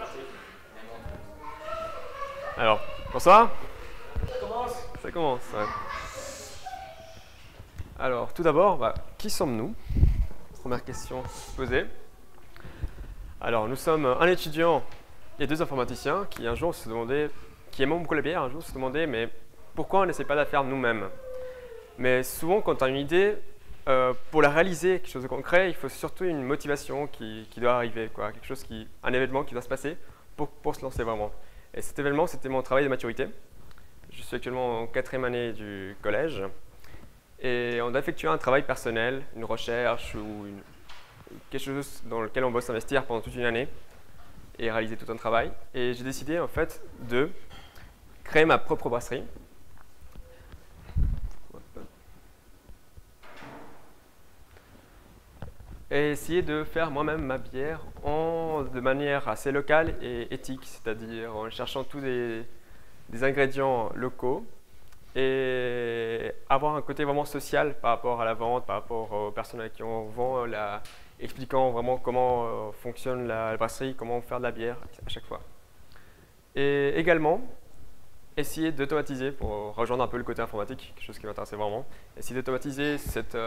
Alors, bonsoir. Ça commence, ouais. Alors, tout d'abord, qui sommes-nous? Première question posée. Alors, nous sommes un étudiant et deux informaticiens qui un jour se demandaient, qui aimons beaucoup la bière, un jour se demandaient, mais pourquoi on n'essaie pas de la faire nous-mêmes? Mais souvent, quand on a une idée, pour la réaliser, quelque chose de concret, il faut surtout une motivation qui doit arriver, quoi. Quelque chose un événement qui doit se passer pour se lancer vraiment. Et cet événement, c'était mon travail de maturité. Je suis actuellement en 4e année du collège. Et on doit effectuer un travail personnel, une recherche ou quelque chose dans lequel on doit s'investir pendant toute une année et réaliser tout un travail. Et j'ai décidé en fait de créer ma propre brasserie. Et essayer de faire moi-même ma bière de manière assez locale et éthique, c'est-à-dire en cherchant tous des ingrédients locaux et avoir un côté vraiment social par rapport à la vente, par rapport aux personnes à qui on vend, expliquant vraiment comment fonctionne la brasserie, comment faire de la bière à chaque fois. Et également, essayer d'automatiser, pour rejoindre un peu le côté informatique, quelque chose qui m'intéressait vraiment, essayer d'automatiser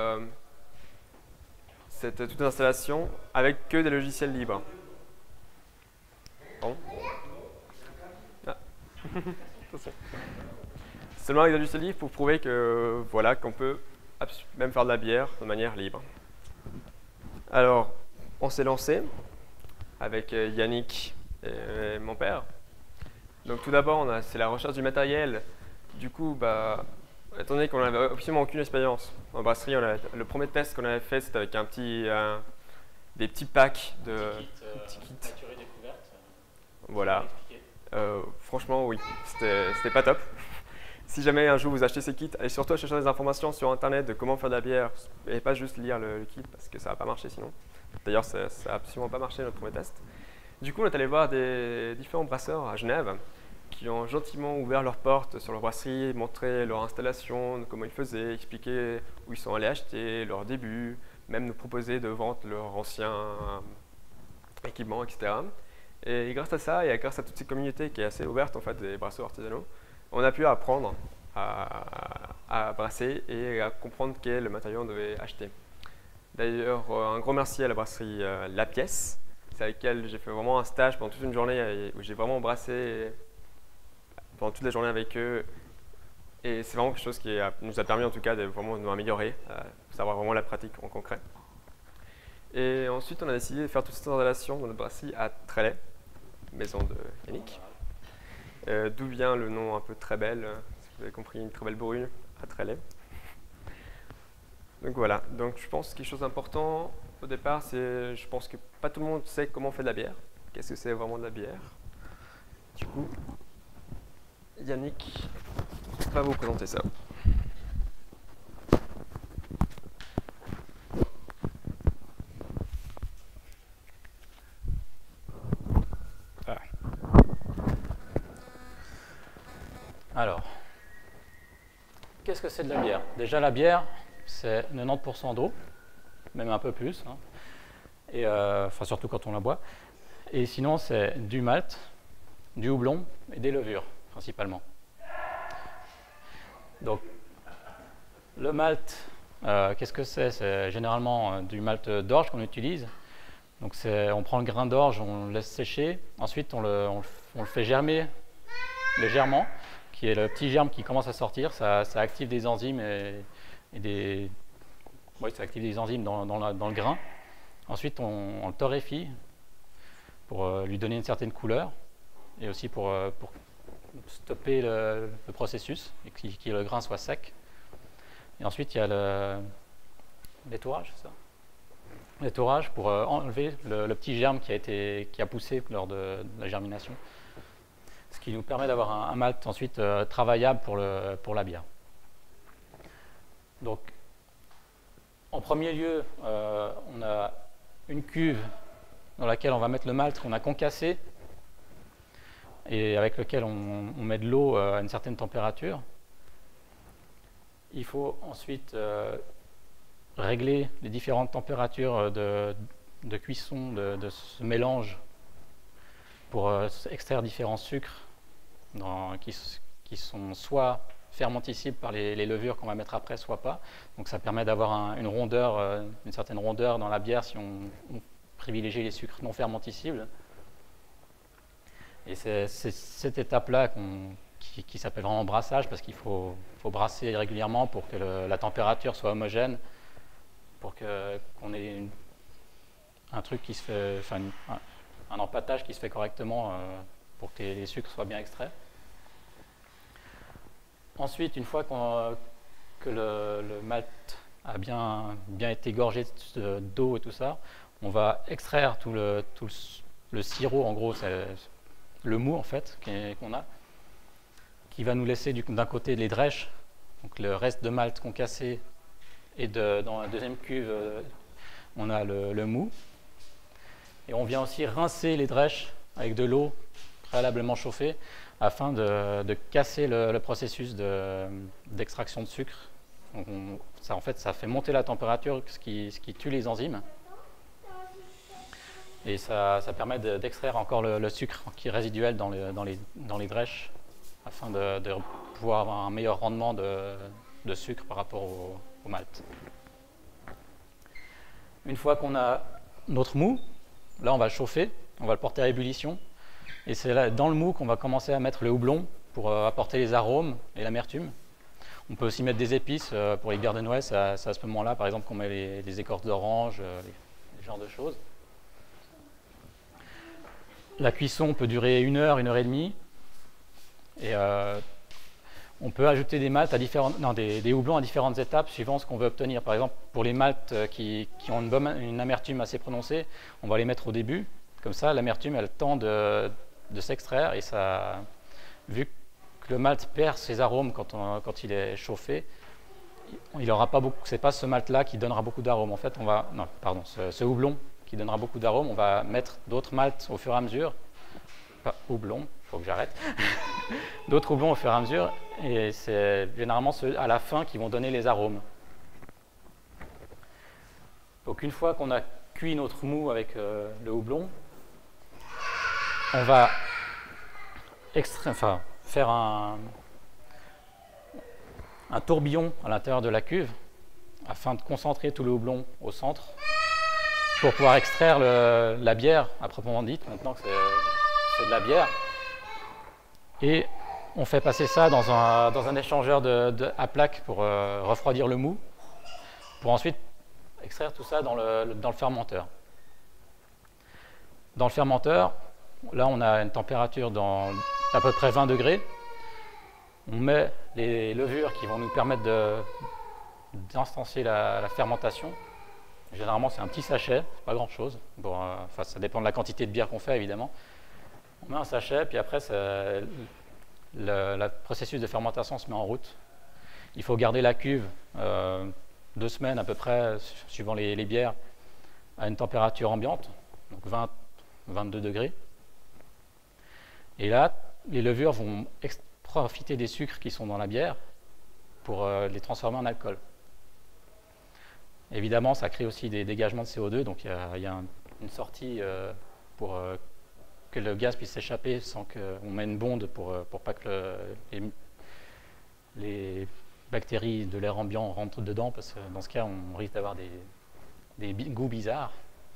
toute installation avec que des logiciels libres. Pardon. Ah. Attention. Seulement avec des logiciels libres pour prouver que voilà, qu'on peut même faire de la bière de manière libre. Alors, on s'est lancé avec Yannick et mon père. Donc tout d'abord, c'est la recherche du matériel. Du coup, étant donné qu'on n'avait absolument aucune expérience en brasserie, le premier test qu'on avait fait, c'était avec des petits packs de petits kits. Voilà. Franchement, oui, c'était pas top. Si jamais un jour vous achetez ces kits, allez surtout chercher des informations sur Internet de comment faire de la bière et pas juste lire le kit parce que ça va pas marcher sinon. D'ailleurs, ça n'a absolument pas marché notre premier test. Du coup, on est allé voir des différents brasseurs à Genève qui ont gentiment ouvert leurs portes sur leur brasserie, montré leur installation, comment ils faisaient, expliqué où ils sont allés acheter, leurs débuts, même nous proposer de vendre leur ancien équipement, etc. Et grâce à ça, et grâce à toute cette communauté qui est assez ouverte en fait, des brasseurs artisanaux, on a pu apprendre à brasser et à comprendre quel est le matériau qu'on devait acheter. D'ailleurs, un gros merci à la brasserie La Pièce, c'est avec laquelle j'ai fait vraiment un stage pendant toute une journée où j'ai vraiment brassé pendant toute la journée avec eux. Et c'est vraiment quelque chose qui nous a permis en tout cas de vraiment nous améliorer, savoir vraiment la pratique en concret. Et ensuite, on a décidé de faire toute cette installation dans notre brasserie à Trelay, maison de Yannick. D'où vient le nom un peu très belle, si vous avez compris, une très belle brune à Trelay. Donc voilà, donc je pense que quelque chose d'important au départ, c'est je pense que pas tout le monde sait comment on fait de la bière. Qu'est-ce que c'est vraiment de la bière? Du coup, Yannick va vous présenter ça. Alors, qu'est-ce que c'est de la bière? Déjà, la bière, c'est 90% d'eau, même un peu plus, hein. Et, enfin, surtout quand on la boit. Et sinon, c'est du malt, du houblon et des levures, principalement. Donc, le malt, qu'est-ce que c'est? C'est généralement du malt d'orge qu'on utilise. Donc, on prend le grain d'orge, on le laisse sécher. Ensuite, on le fait germer légèrement, qui est le petit germe qui commence à sortir. Ça active des enzymes ça active des enzymes dans le grain. Ensuite, on le torréfie pour lui donner une certaine couleur et aussi pour stopper le processus et que le grain soit sec. Et ensuite, il y a l'étourage, c'est ça? L'étourage pour enlever le petit germe qui a poussé lors de la germination. Ce qui nous permet d'avoir un malt ensuite travaillable pour la bière. Donc, en premier lieu, on a une cuve dans laquelle on va mettre le malt qu'on a concassé et avec lequel on met de l'eau à une certaine température. Il faut ensuite régler les différentes températures de cuisson de ce mélange pour extraire différents sucres qui sont soit fermenticibles par les levures qu'on va mettre après, soit pas. Donc ça permet d'avoir une rondeur, une certaine rondeur dans la bière si on privilégie les sucres non fermenticibles. Et c'est cette étape-là qui s'appelle vraiment brassage, parce qu'il faut brasser régulièrement pour que la température soit homogène, pour qu'on ait un truc qui se fait, enfin, un empâtage qui se fait correctement pour que les sucres soient bien extraits. Ensuite, une fois que le malt a bien été gorgé d'eau et tout ça, on va extraire tout le sirop, en gros, c'est le mou en fait qu'on a, qui va nous laisser d'un côté les drèches, donc le reste de malt concassé, et dans la deuxième cuve, on a le mou. Et on vient aussi rincer les drèches avec de l'eau préalablement chauffée afin de casser le processus d'extraction de sucre. Donc en fait, ça fait monter la température, ce qui tue les enzymes. Et ça permet d'extraire encore le sucre qui est résiduel dans les drèches afin de pouvoir avoir un meilleur rendement de sucre par rapport au malt. Une fois qu'on a notre mou, là on va le chauffer, on va le porter à ébullition. Et c'est là, dans le mou, qu'on va commencer à mettre le houblon pour apporter les arômes et l'amertume. On peut aussi mettre des épices pour les bières de Noël, c'est à ce moment-là, par exemple, qu'on met les écorces d'orange, les genres de choses. La cuisson peut durer 1 heure, 1 heure et demie. Et on peut ajouter des maltes des houblons à différentes étapes suivant ce qu'on veut obtenir. Par exemple, pour les maltes qui ont une amertume assez prononcée, on va les mettre au début. Comme ça, l'amertume a le temps de s'extraire, et ça, vu que le malt perd ses arômes quand il est chauffé, il n'aura pas beaucoup. C'est pas ce malt-là qui donnera beaucoup d'arômes. En fait, ce houblon qui donnera beaucoup d'arômes, on va mettre d'autres maltes au fur et à mesure. Pas houblon, il faut que j'arrête. D'autres houblons au fur et à mesure, et c'est généralement ceux à la fin qui vont donner les arômes. Donc une fois qu'on a cuit notre mou avec le houblon, on va faire un tourbillon à l'intérieur de la cuve afin de concentrer tout le houblon au centre pour pouvoir extraire la bière à proprement dite, maintenant que c'est de la bière. Et on fait passer ça dans un échangeur à plaques pour refroidir le mou, pour ensuite extraire tout ça dans le fermenteur. Dans le fermenteur, là on a une température d'à peu près 20 degrés. On met les levures qui vont nous permettre d'instancier la fermentation. Généralement c'est un petit sachet, c'est pas grand chose. Bon, ça dépend de la quantité de bière qu'on fait évidemment. On met un sachet, puis après le processus de fermentation se met en route. Il faut garder la cuve 2 semaines à peu près, suivant les bières, à une température ambiante, donc 20-22 degrés. Et là, les levures vont profiter des sucres qui sont dans la bière pour les transformer en alcool. Évidemment, ça crée aussi des dégagements de CO2, donc il y a une sortie pour que le gaz puisse s'échapper sans qu'on mette une bonde pour pas que les bactéries de l'air ambiant rentrent dedans, parce que dans ce cas, on risque d'avoir des goûts bizarres.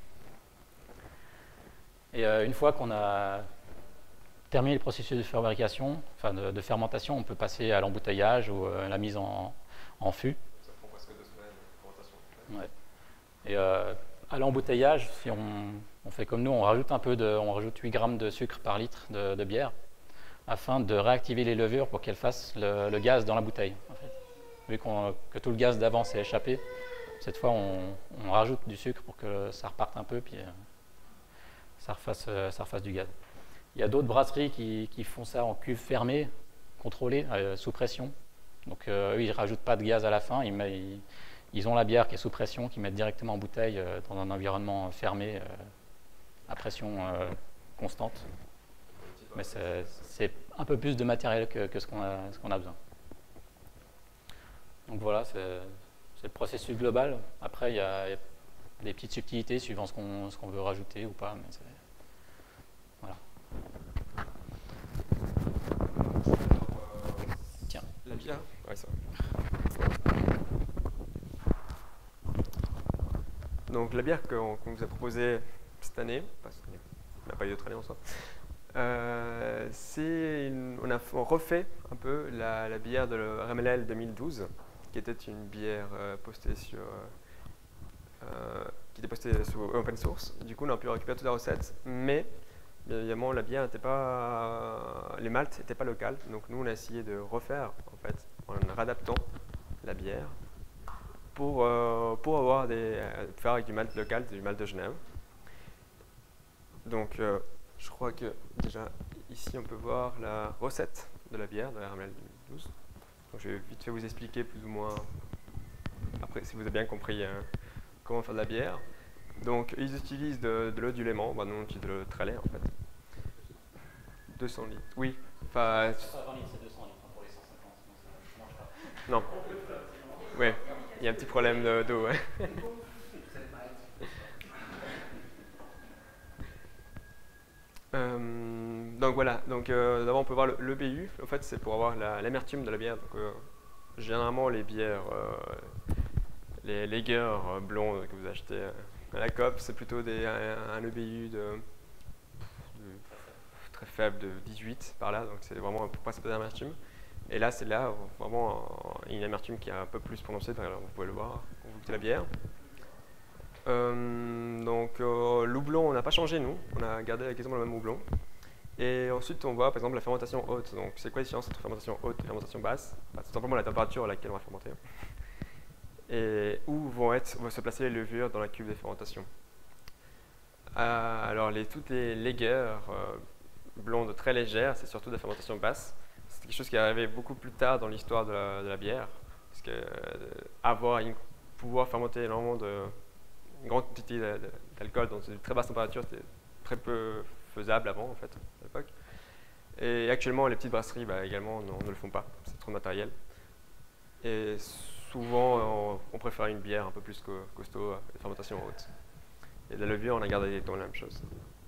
Et une fois qu'on a terminé le processus de fabrication, enfin de fermentation, on peut passer à l'embouteillage ou à la mise en fût. Ça prend presque 2 semaines de fermentation. Ouais. Et à l'embouteillage, si on fait comme nous, on rajoute 8 grammes de sucre par litre de bière afin de réactiver les levures pour qu'elles fassent le gaz dans la bouteille. En fait. Vu que tout le gaz d'avant s'est échappé, cette fois on rajoute du sucre pour que ça reparte un peu, puis ça refasse du gaz. Il y a d'autres brasseries qui font ça en cuve fermée, contrôlée, sous pression. Donc eux, ils ne rajoutent pas de gaz à la fin, ils ont la bière qui est sous pression, qu'ils mettent directement en bouteille dans un environnement fermé à pression constante. Mais c'est un peu plus de matériel que ce qu'on a besoin. Donc voilà, c'est le processus global. Après, il y a des petites subtilités suivant ce qu'on veut rajouter ou pas. Mais voilà. Ouais, ça. Donc la bière qu'on vous a proposée cette année, parce qu'il n'y a pas eu d'autre année en soi, on refait un peu la bière de RMLL 2012, qui était une bière qui était postée sur open source. Du coup, on a pu récupérer toute la recette, mais bien évidemment, la bière n'était pas, les maltes n'étaient pas locales. Donc nous, on a essayé de refaire en fait, en réadaptant la bière pour avoir faire avec du malt local, du malt de Genève. Donc, je crois que déjà ici, on peut voir la recette de la bière de la RML 2012. Donc, je vais vite fait vous expliquer plus ou moins, après, si vous avez bien compris comment faire de la bière. Donc, ils utilisent de l'eau du Léman. Bah, nous, on utilise de l'eau de Trallet, en fait. 200 litres, oui. Enfin, 120 litres, c'est 200 litres pour les 150, sinon ça ne mange pas. non. Oui, il y a un petit problème d'eau, ouais. Donc voilà, donc d'abord on peut voir le BU, en fait c'est pour avoir l'amertume de la bière. Donc, généralement les bières, les lagers blondes que vous achetez à la COP, c'est plutôt un EBU très faible de 18 par là, donc c'est vraiment pour pas passer d'amertume. Et là c'est vraiment une amertume qui est un peu plus prononcée, alors vous pouvez le voir quand vous goûtez la bière. Donc l'houblon on n'a pas changé nous, on a gardé quasiment le même houblon. Et ensuite on voit par exemple la fermentation haute. Donc c'est quoi la différence entre fermentation haute et fermentation basse? C'est simplement la température à laquelle on va fermenter. Et où vont se placer les levures dans la cuve de fermentation. Alors toutes les lagers blondes très légères, c'est surtout de la fermentation basse. C'est quelque chose qui est arrivé beaucoup plus tard dans l'histoire de la bière. Parce que pouvoir fermenter énormément une grande quantité d'alcool dans une très basse température, c'était très peu faisable avant, en fait, à l'époque. Et actuellement, les petites brasseries, également, ne le font pas. C'est trop de matériel. Et souvent, on préfère une bière un peu plus costaud, de fermentation haute. Et de la levure, on a gardé dans la même chose.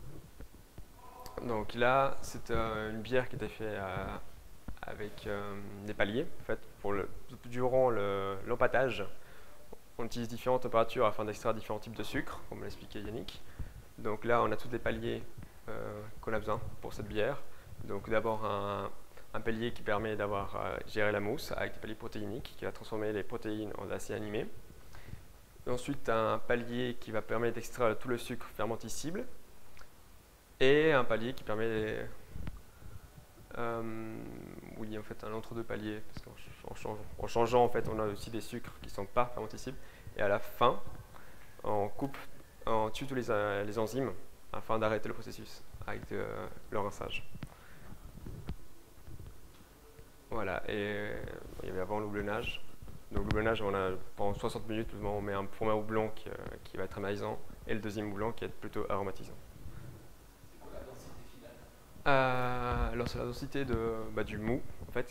Donc là, c'est une bière qui était faite avec des paliers, en fait, durant l'empâtage. On utilise différentes températures afin d'extraire différents types de sucre, comme l'a expliqué Yannick. Donc là, on a tous les paliers qu'on a besoin pour cette bière. Donc d'abord un palier qui permet d'avoir géré la mousse avec des paliers protéiniques qui va transformer les protéines en acides aminés. Ensuite, un palier qui va permettre d'extraire tout le sucre fermentescible. Et un palier qui permet oui, en fait, un entre-deux paliers, parce qu'en changeant, en fait, on a aussi des sucres qui ne sont pas fermentescibles. Et à la fin, on tue tous les enzymes afin d'arrêter le processus avec le rinçage. Voilà, et il y avait avant l'houblonnage. Donc l'houblonnage, pendant 60 minutes, on met un premier houblon qui va être amérisant et le deuxième houblon qui est plutôt aromatisant. Alors c'est la densité du mou en fait.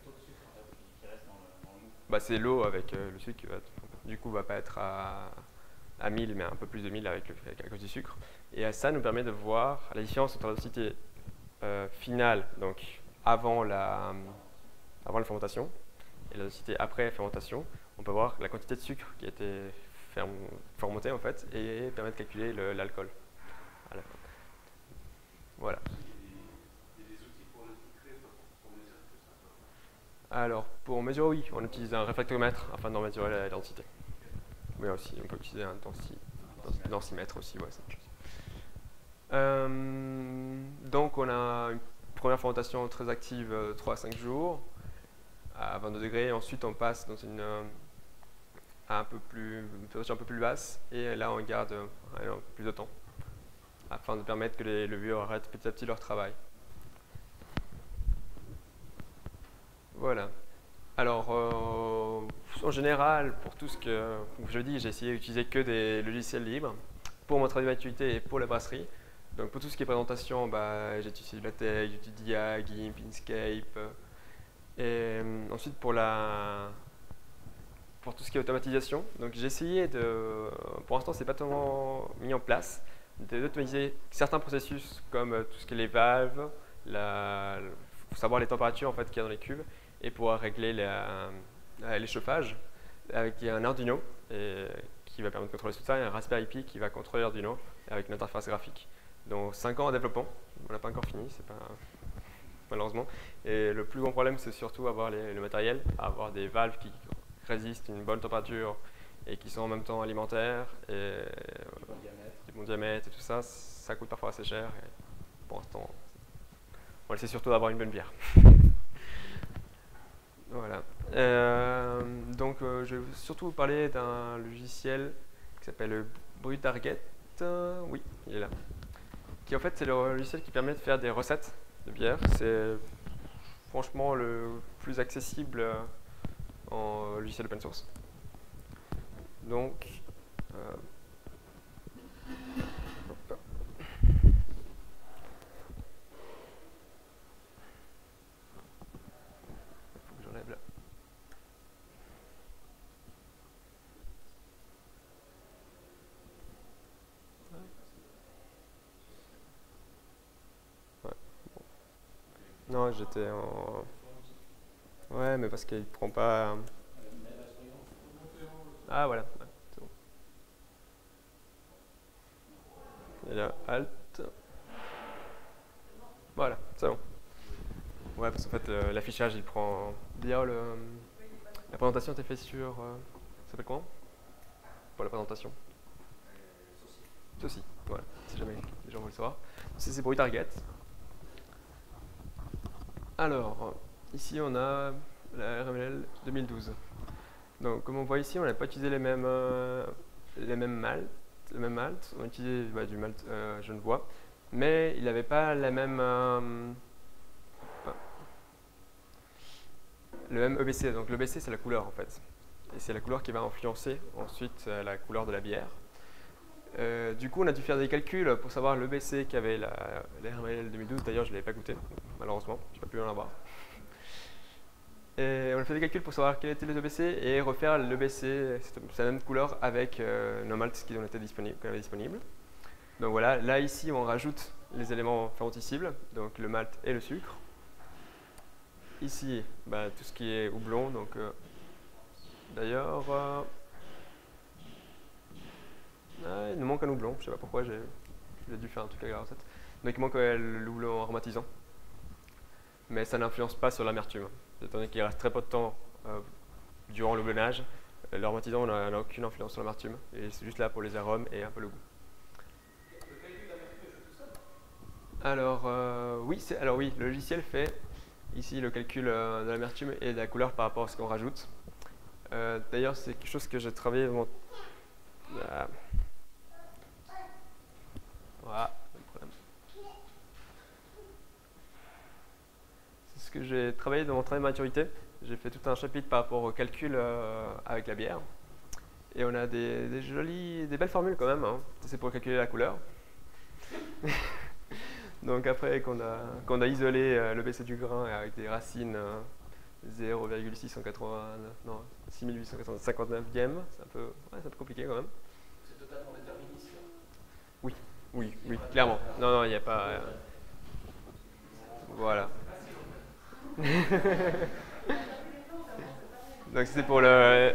C'est l'eau avec le sucre qui du coup va pas être à 1000 mais un peu plus de 1000 à cause du sucre. Et ça nous permet de voir la différence entre la densité finale, donc avant la fermentation, et la densité après la fermentation. On peut voir la quantité de sucre qui a été fermenté en fait et permet de calculer l'alcool à la fin. Voilà. Alors, pour mesurer, oui, on utilise un réfractomètre afin d'en mesurer la densité. Mais aussi, on peut utiliser un densimètre aussi, ouais, c'est une chose. Donc, on a une première fermentation très active, 3 à 5 jours, à 22 degrés. Ensuite, on passe dans une fermentation un peu plus basse, et là, on garde plus de temps, afin de permettre que les levures arrêtent petit à petit leur travail. Voilà. Alors, en général, pour tout ce que je dis, j'ai essayé d'utiliser que des logiciels libres pour mon travail de maturité et pour la brasserie. Donc, pour tout ce qui est présentation, j'ai utilisé LaTeX, j'ai utilisé Diag, GIMP, Inkscape. Et ensuite, pour tout ce qui est automatisation, donc j'ai essayé pour l'instant, c'est pas tellement mis en place, d'automatiser certains processus comme tout ce qui est les valves, faut savoir les températures en fait qu'il y a dans les cuves. et pouvoir régler l'échauffage avec un Arduino qui va permettre de contrôler tout ça, et un Raspberry Pi qui va contrôler l'Arduino avec une interface graphique. Donc 5 ans en développement, on n'a pas encore fini, c'est pas malheureusement. Et le plus grand problème, c'est surtout avoir le matériel, avoir des valves qui résistent une bonne température et qui sont en même temps alimentaires, et du bon diamètre et tout ça, ça coûte parfois assez cher. Et pour l'instant, on essaie surtout d'avoir une bonne bière. Voilà. Donc, je vais surtout vous parler d'un logiciel qui s'appelle BrewTarget. Oui, il est là. Qui en fait, c'est le logiciel qui permet de faire des recettes de bière. C'est franchement le plus accessible en logiciel open source. Donc, faut que j'enlève là. Ouais. Non, j'étais en... Ouais, mais parce qu'il prend pas... Ah, voilà. Ouais, c'est bon. Et là, Alt. Voilà, c'est bon. Ouais, parce qu'en fait, l'affichage, il prend... D'ailleurs, la présentation était faite sur... ça s'appelle comment pour la présentation? Ceci, voilà, si jamais les gens veulent le savoir. C'est BrewTarget. Alors, ici, on a la RML 2012. Donc, comme on voit ici, on n'a pas utilisé les mêmes maltes. Le même malt, on a utilisé du malt genevois, mais il n'avait pas la même, le même EBC. Donc l'EBC, c'est la couleur en fait. Et c'est la couleur qui va influencer ensuite la couleur de la bière. Du coup, on a dû faire des calculs pour savoir l'EBC qu'avait la RML 2012. D'ailleurs, je ne l'avais pas goûté, malheureusement, je n'ai pas pu en avoir. Et on a fait des calculs pour savoir quel était l'EBC et refaire l'EBC, c'est la même couleur avec nos malts qui avait disponibles. Donc voilà, là ici on rajoute les éléments fermentescibles, donc le malt et le sucre. Ici, tout ce qui est houblon, donc d'ailleurs, il nous manque un houblon, je ne sais pas pourquoi, j'ai dû faire un truc avec la recette. Donc il manque le houblon aromatisant, mais ça n'influence pas sur l'amertume. Étant donné qu'il reste très peu de temps durant le houblonnage, l'aromatisant n'a aucune influence sur l'amertume, et c'est juste là pour les arômes et un peu le goût. Alors, oui, le logiciel fait ici le calcul de l'amertume et de la couleur par rapport à ce qu'on rajoute. D'ailleurs, c'est quelque chose que j'ai travaillé... Voilà, pas de problème. C'est ce que j'ai travaillé dans mon travail de maturité. J'ai fait tout un chapitre par rapport au calcul avec la bière. Et on a des belles formules quand même. Hein. C'est pour calculer la couleur. Donc après qu'on a isolé le BC du grain avec des racines 6859 dièmes, c'est un peu compliqué quand même. C'est totalement déterministe. Oui, clairement. Non, il n'y a pas... Voilà. Donc c'est pour le...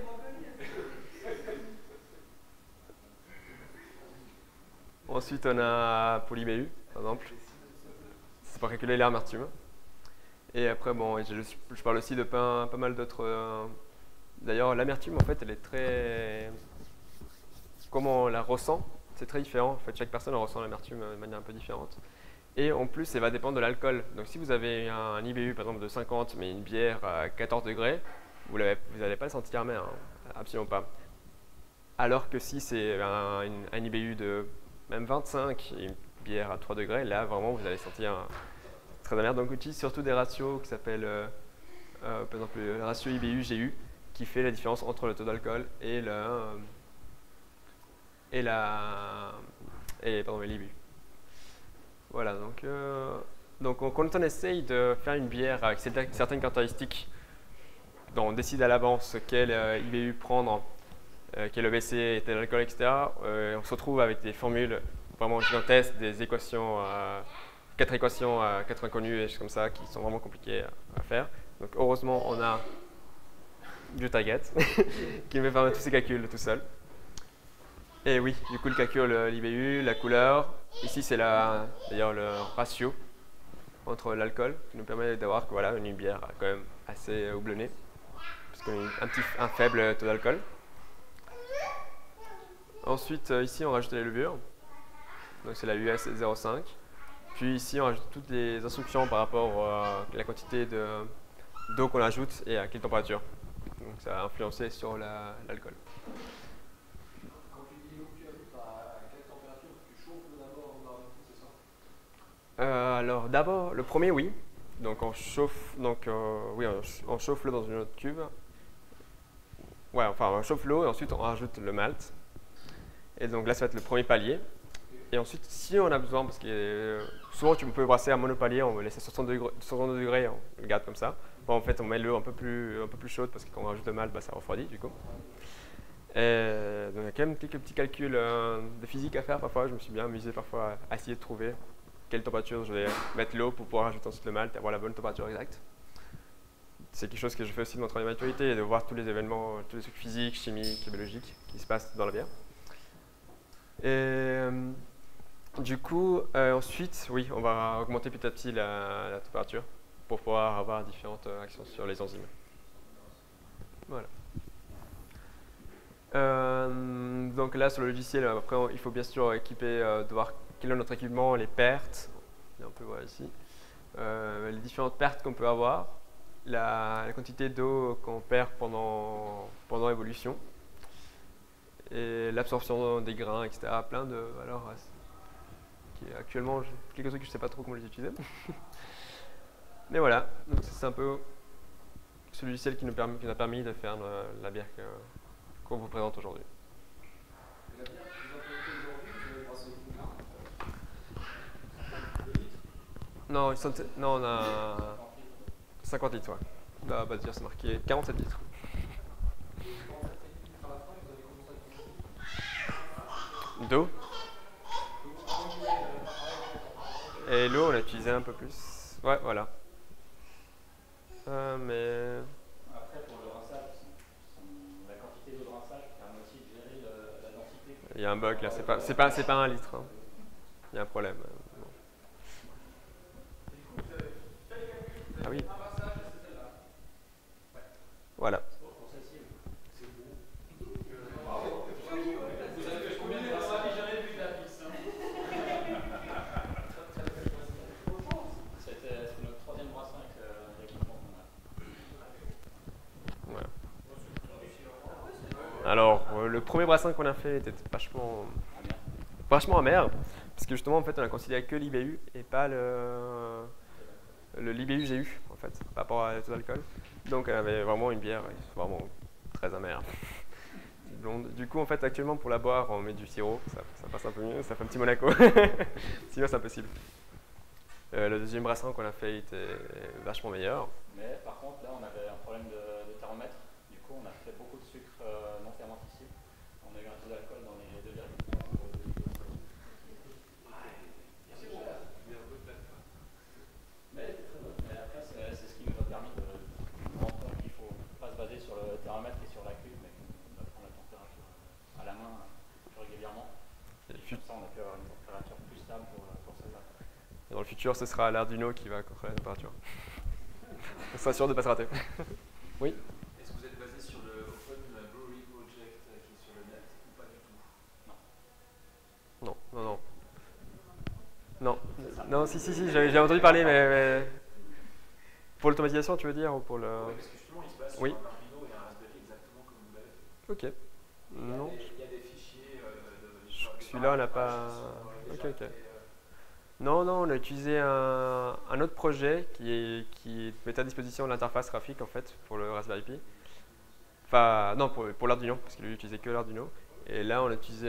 Ensuite on a pour l'IBU, par exemple. C'est pour calculer l'amertume. Et après, bon, je parle aussi de pas mal d'autres... D'ailleurs, l'amertume, en fait, elle est très... Comment on la ressent, c'est très différent. En fait, chaque personne ressent l'amertume de manière un peu différente. Et en plus, ça va dépendre de l'alcool. Donc si vous avez un IBU, par exemple, de 50, mais une bière à 14 degrés, vous n'allez pas le sentir amer, hein, absolument pas. Alors que si c'est un IBU de même 25 et une bière à 3 degrés, là, vraiment, vous allez sentir très amer. Donc, on utilise surtout des ratios qui s'appellent, par exemple, le ratio IBU-GU, qui fait la différence entre le taux d'alcool et l'IBU. Voilà, donc quand on essaye de faire une bière avec certaines caractéristiques, dont on décide à l'avance quel IBU prendre, quel EBC, tel alcool, etc., on se retrouve avec des formules vraiment gigantesques, des équations, 4 équations, 4 inconnues, et choses comme ça, qui sont vraiment compliquées à faire. Donc heureusement, on a du target qui me permet tous ces calculs tout seul. Et oui, du coup, le calcul l'IBU, la couleur. Ici, c'est d'ailleurs le ratio entre l'alcool qui nous permet d'avoir voilà, une bière quand même assez houblonnée, puisqu'on a un faible taux d'alcool. Ensuite, ici, on rajoute les levures. Donc, c'est la US 0,5. Puis ici, on rajoute toutes les instructions par rapport à la quantité d'eau qu'on ajoute et à quelle température. Donc, ça va influencer sur l'alcool. Quand tu dis l'eau que tu ajoutes, à quelle température tu chauffes d'abord avant d'ajouter, c'est ça? Alors, d'abord, le premier, oui. Donc, on chauffe, oui, on chauffe l'eau dans une autre cuve. Ouais, enfin, on chauffe l'eau et ensuite on rajoute le malt. Et donc là, ça va être le premier palier. Et ensuite, si on a besoin, parce que souvent tu peux brasser un monopalier, on va laisser 62 degrés, on le garde comme ça. Bon, en fait, on met l'eau un peu plus chaude parce que quand on rajoute le malt, bah, ça refroidit du coup. Et donc il y a quand même quelques petits calculs de physique à faire parfois. Je me suis bien amusé parfois à essayer de trouver quelle température je vais mettre l'eau pour pouvoir ajouter ensuite le malt et avoir la bonne température exacte. C'est quelque chose que je fais aussi dans mon travail de maturité, et de voir tous les événements, tous les trucs physiques, chimiques, biologiques qui se passent dans la bière. Et du coup, ensuite, oui, on va augmenter petit à petit la température pour pouvoir avoir différentes actions sur les enzymes. Voilà. Donc là, sur le logiciel, après, il faut bien sûr équiper, de voir quel est notre équipement, les pertes. On peut voir ici. Les différentes pertes qu'on peut avoir. La quantité d'eau qu'on perd pendant l'évolution et l'absorption des grains, etc. Plein de valeurs qui actuellement, quelques trucs que je ne sais pas trop comment les utiliser. Mais voilà, donc c'est un peu ce logiciel qui nous a permis de faire la bière qu'on vous présente aujourd'hui. La bière que vous implémentez aujourd'hui, vous avez brassé combien? 2 litres? Non, on a 50 litres, ouais. Là, bah, dire, c'est marqué 47 litres. D'eau. Et l'eau, on l'a utilisé un peu plus. Ouais, voilà. Mais... Après, pour le rinçage, la quantité d'eau de rinçage permet aussi de gérer la densité. Il y a un bug là, c'est pas un litre. Hein. Il y a un problème. Bon. Ah oui. Voilà. C'était notre troisième brassin avec l'équipement qu'on a. Voilà. Alors, le premier brassin qu'on a fait était vachement amer, parce que justement, en fait, on a considéré que l'IBU et pas le l'IBU GU, en fait, par rapport à taux d'alcool. Donc, elle avait vraiment une bière vraiment très amère. Blonde. Du coup, en fait, actuellement, pour la boire, on met du sirop, ça passe un peu mieux, ça fait un petit Monaco. Sinon, c'est impossible. Le deuxième brassin qu'on a fait était vachement meilleur. Mais par contre, là, on avait un problème de thermomètre. Du coup, on a fait beaucoup de sucre non fermenticible. On a eu un taux d'alcool dans les 2,3. Mais elle était très bonne. Mais après, c'est ce qui nous a permis de rendre compte qu'il ne faut pas se baser sur le thermomètre et sur la cuve, mais qu'on doit prendre la température à la main plus régulièrement. Et comme ça, on a pu avoir une température plus stable pour celle-là. Dans le futur, ce sera l'Arduino qui va contrôler la température. On sera sûr de ne pas se rater. Oui. Est-ce que vous êtes basé sur le Open Brewery Project qui est sur le net ou pas du tout? Non. Non, si, j'ai entendu parler, mais... Pour l'automatisation, tu veux dire, ou pour le... Oui, parce que justement, il se base sur Oui. un Arduino et un Raspberry exactement comme vous l'avez fait. Ok. Non. Il y a des fichiers Celui-là, on n'a pas... Ok. Non, on a utilisé un autre projet qui mettait à disposition l'interface graphique, en fait, pour le Raspberry Pi. Enfin, non, pour l'Arduino, parce qu'il utilisait que l'Arduino. Et là, on a utilisé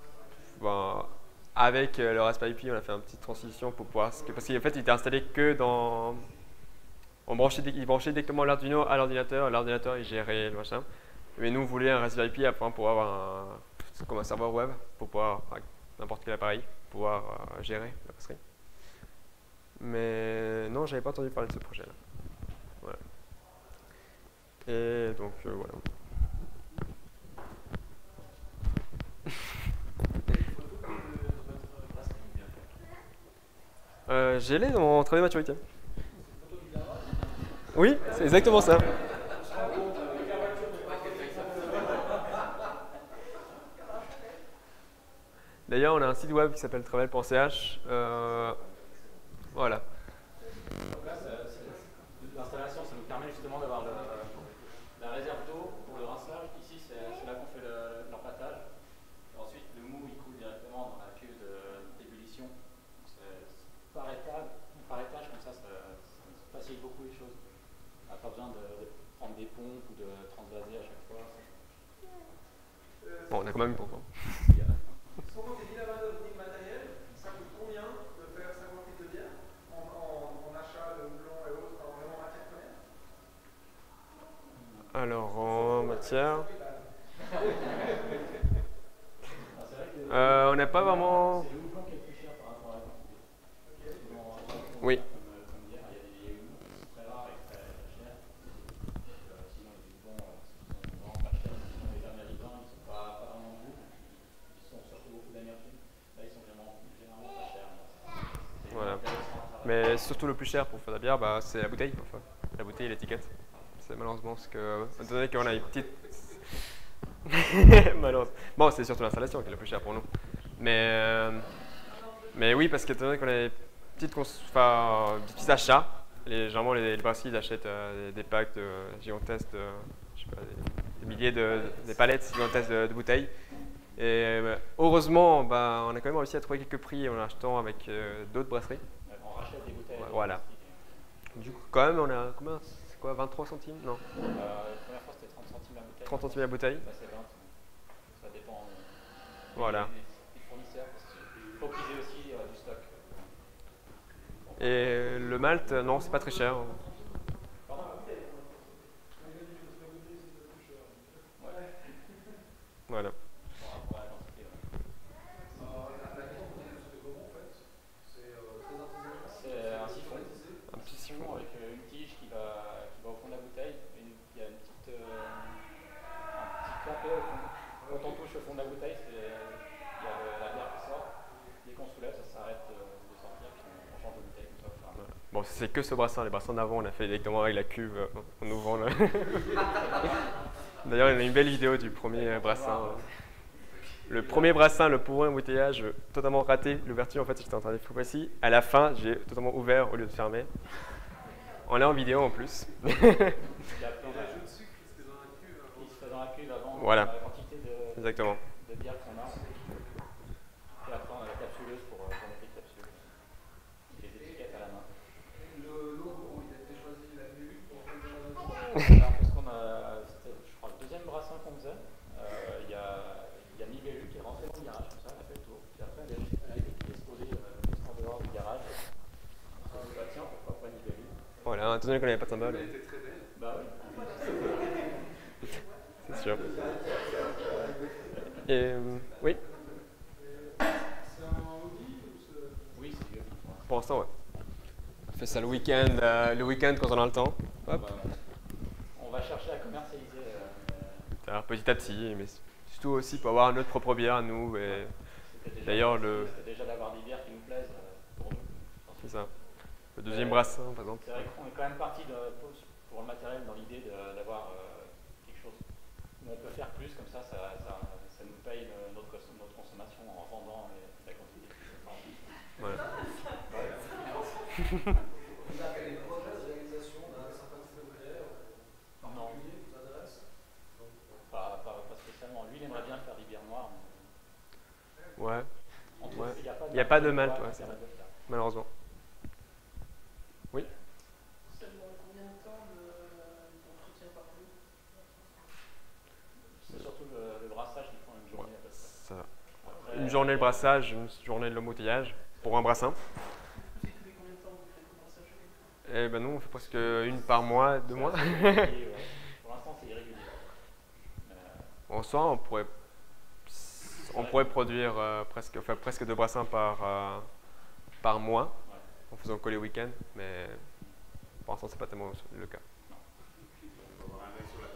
avec le Raspberry Pi, on a fait une petite transition pour pouvoir... Parce qu'en fait, il était installé que dans... Il branchait directement l'Arduino à l'ordinateur. L'ordinateur, il gérait le machin. Mais nous, on voulait un Raspberry Pi pour avoir comme un serveur web, pour pouvoir, avec n'importe quel appareil, pouvoir gérer la passerie. Mais non, j'avais pas entendu parler de ce projet-là. Voilà. Et donc voilà. J'ai les dans mon travail de maturité. Oui, c'est exactement ça. D'ailleurs, on a un site web qui s'appelle travel.ch. Voilà. Donc là, l'installation, ça nous permet justement d'avoir la réserve d'eau pour le rinçage. Ici, c'est là qu'on fait l'empâtage. Ensuite, le mou, il coule directement dans la cuve d'ébullition. Par étage, comme ça facilite beaucoup les choses. On n'a pas besoin de prendre des pompes ou de transvaser à chaque fois. Bon, on a quand même une pompe. Sans compter ni la main-d'œuvre ni le matériel, ça coûte combien de faire 50 litres de bière en achat de houblon et autres, vraiment en matière première? Alors, en matière. On n'a pas vraiment. C'est le houblon qui est le plus cher par rapport à la quantité. Oui. Comme dire, il y a des houblons qui sont très rares et très chers. Sinon, les houblons sont vraiment pas chers. Sinon, les américains, ils ne sont pas vraiment bons. Ils sont surtout beaucoup d'américains. Là, ils sont généralement pas chers. Voilà. Mais surtout le plus cher pour faire de la bière, bah, c'est la bouteille. Enfin, la bouteille et l'étiquette. C'est malheureusement ce que. Étant donné qu'on a une petite. Malheureusement. Bon, c'est surtout l'installation qui est le plus cher pour nous. Mais oui, parce qu'étant donné qu'on a des des petits achats, généralement les brasseries ils achètent des packs gigantesques, je sais pas, des milliers des palettes gigantesques de bouteilles. Et heureusement, bah, on a quand même réussi à trouver quelques prix en achetant avec d'autres brasseries. On rachète des bouteilles. Voilà. Du coup, quand même, on a combien? C'est quoi, 23 centimes? Non. La première fois, c'était 30 centimes la bouteille. 30 centimes la bouteille. Là, c'est 20. Ça dépend Voilà. des fournisseurs. Il faut qu'ils aient aussi du stock. Et le malt, non, c'est pas très cher. Voilà. C'est un siphon. Un petit siphon avec une tige qui va au fond de la bouteille. Il y a un petit clapet au fond. Quand on touche au fond de la bouteille, il y a la bière qui sort. Dès qu'on soulève, ça s'arrête de sortir. Puis on change de bouteille comme ça. Voilà. Bon, c'est que ce brassin. Les brassins d'avant, on a fait directement avec la cuve en ouvrant le. D'ailleurs, il y a une belle vidéo du premier brassin. Le premier brassin, le pour un embouteillage, totalement raté. L'ouverture, en fait, j'étais en train de faire ici. À la fin, j'ai totalement ouvert au lieu de fermer. On l'a en vidéo en plus. Il y a plein de sucre qui se fait dans la cuve avant. Il se fait dans la cuve avant. Voilà. La quantité Exactement. de bière qu'on a. Et après, on a la capsuleuse pour mettre les capsules. Et les étiquettes à la main. Le logo, il a été choisi la nuit pour faire le Parce qu'on a, c'était, je crois, le deuxième brassin qu'on faisait. Il y a Nibelu qui est rentré dans le garage, comme ça, elle a fait le tour. Puis après, elle a été exposée en dehors du garage. On s'est dit, bah tiens, pourquoi pas Nibelu? Voilà, étant donné qu'on n'avait pas de symbole. Elle était très belle. Bah oui. C'est sûr. Et oui. C'est un hobby ou c'est... Oui, c'est du hobby. Pour l'instant, ouais. On fait ça le week-end quand on a le temps. Hop. On va chercher à commercialiser. Alors, petit à petit, mais surtout aussi pour avoir notre propre bière à nous. Et d'ailleurs, C'était déjà d'avoir des bières qui nous plaisent pour nous. c'est ça. Le deuxième brassin, par exemple. C'est vrai qu'on est quand même parti pour le matériel dans l'idée d'avoir quelque chose où on peut faire plus, comme ça nous paye notre consommation en vendant la quantité. Voilà. Vous avez des projets de réalisation d'un certain type de bière particulier qui vous intéresse? Pas spécialement. Lui, il aimerait bien faire des bières noires. Ouais. Ouais. Il n'y a pas de malt, ouais, c'est vrai. Malheureusement. Oui. Ça demande combien de temps d'entretien par jour? C'est surtout le brassage qui prend une journée. Ouais, ça. Une journée de brassage, une journée de l'embouteillage pour un brassin. Tous les combien de temps vous faites le brassage? Eh ben nous, on fait presque une par mois, 2 mois. Pour l'instant, c'est irrégulier. En soi, on pourrait produire presque 2 brassins par mois, en faisant que les week-ends, mais pour l'instant, c'est pas tellement le cas. On va avoir un œil sur la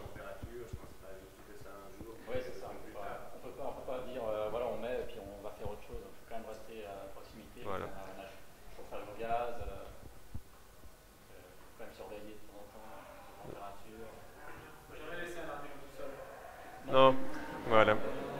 Non, voilà.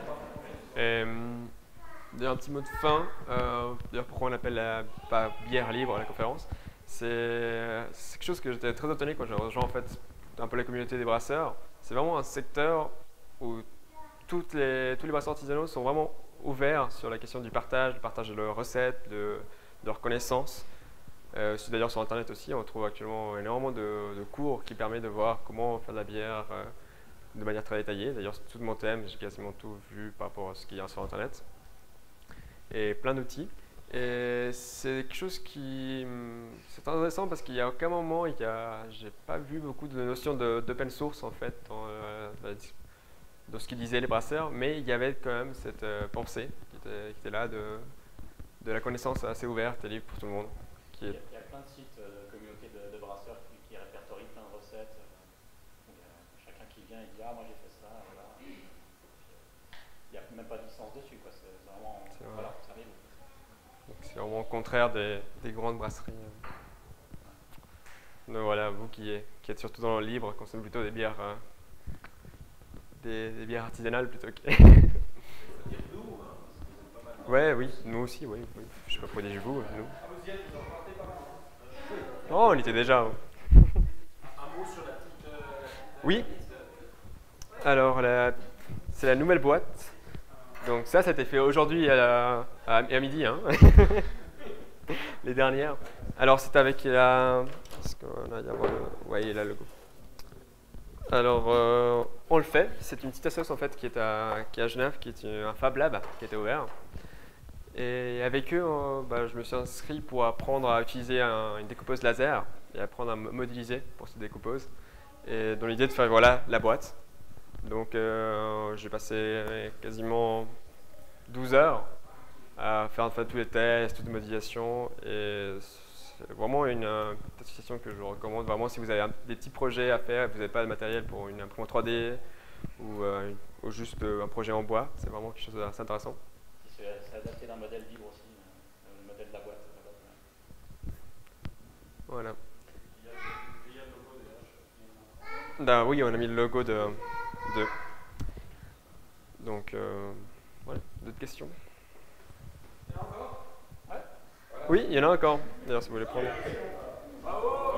D'ailleurs, un petit mot de fin. D'ailleurs, pourquoi on appelle pas bière libre la conférence, c'est quelque chose que j'étais très étonné quand j'ai rejoint en fait un peu la communauté des brasseurs. C'est vraiment un secteur où tous les brasseurs artisanaux sont vraiment ouverts sur la question du partage de leurs recettes, de leurs connaissances. D'ailleurs, sur Internet aussi, on trouve actuellement énormément de cours qui permettent de voir comment faire de la bière de manière très détaillée. D'ailleurs, c'est tout mon thème, j'ai quasiment tout vu par rapport à ce qu'il y a sur Internet. Et plein d'outils. Et c'est quelque chose qui... C'est intéressant parce qu'il n'y a aucun moment, j'ai pas vu beaucoup de notions d'open source en fait dans ce qu'ils disaient les brasseurs, mais il y avait quand même cette pensée qui était là de la connaissance assez ouverte et libre pour tout le monde. Il y a plein de sites de communautés de brasseurs qui répertorient plein de recettes. Chacun qui vient et dit « Ah, moi j'ai fait ça, voilà. » Il n'y a même pas de licence dessus, quoi. C'est vraiment... Voilà, ça arrive. C'est vraiment au contraire des grandes brasseries. Donc voilà, vous qui êtes surtout dans le libre, consommez plutôt des bières, des bières artisanales plutôt que... Ouais, oui, nous aussi, oui. Je sais pas pourquoi dis-je vous, nous. Oh, on y était déjà. Un mot sur la petite. Oui. Alors, c'est la nouvelle boîte. Donc ça a été fait aujourd'hui à midi, hein. Les dernières. Alors, c'est avec la... Est-ce qu'on a ouais, il est là le logo. Alors, on le fait. C'est une petite association en fait qui est à Genève, qui est un Fab Lab qui a été ouvert. Et avec eux, je me suis inscrit pour apprendre à utiliser une découpeuse laser et apprendre à modéliser pour cette découpeuse. Et dans l'idée de faire voilà, la boîte. Donc j'ai passé quasiment 12 heures à faire tous les tests, toutes les modélisations. Et c'est vraiment une association que je recommande. Vraiment, si vous avez des petits projets à faire et que vous n'avez pas de matériel pour une imprimante 3D ou juste un projet en bois, c'est vraiment quelque chose d'assez intéressant. C'est adapté d'un modèle libre aussi, le modèle de la boîte. Voilà. Oui, on a mis le logo de. Donc, voilà, d'autres questions? Il y en a encore? Oui, il y en a encore. D'ailleurs, si vous voulez prendre. Bravo!